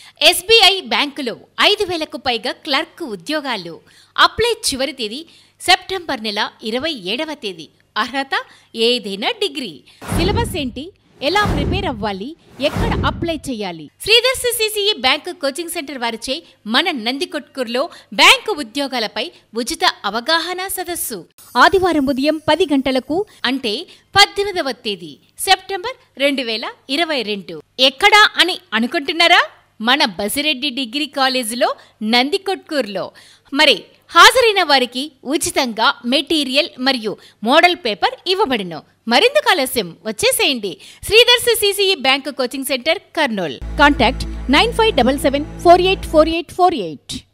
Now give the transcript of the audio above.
SBI బ్యాంకులో 5,000కు పైగా clerk ఉద్యోగాలు. అప్లై చివరి తేదీ సెప్టెంబర్ నెల 27వ తేదీ. అర్హత ఏదైనా డిగ్రీ. సిలబస్ ఏంటి, ఎలా ప్రిపేర్ అవ్వాలి, ఎక్కడ అప్లై చేయాలి? Sridhar's CCE bank coaching centre వారిచే మన నందికొట్కూరులో బ్యాంకు ఉద్యోగాలపై ఉచిత అవగాహన సదస్సు ఆదివారం ఉదయం 10 గంటలకు, అంటే 18వ తేదీ సెప్టెంబర్ 2022. ఎక్కడా అని అనుకుంటున్నారా? మన బసిరెడ్డి డిగ్రీ కాలేజీలో నందికొట్కూరులో. మరి హాజరైన వారికి ఉచితంగా మెటీరియల్ మరియు మోడల్ పేపర్ ఇవ్వబడును. మరింత ఆలస్యం వచ్చేసేయండి. Sridhar's CCE bank coaching centre, Kurnool. Contact 9577484848.